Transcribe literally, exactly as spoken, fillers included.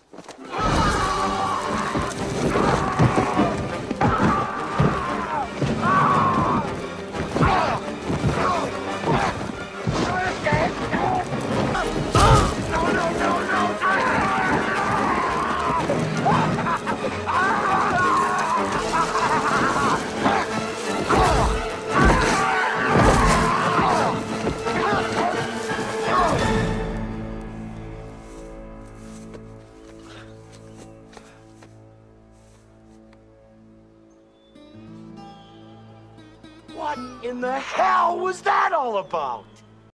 What in the hell was that all about?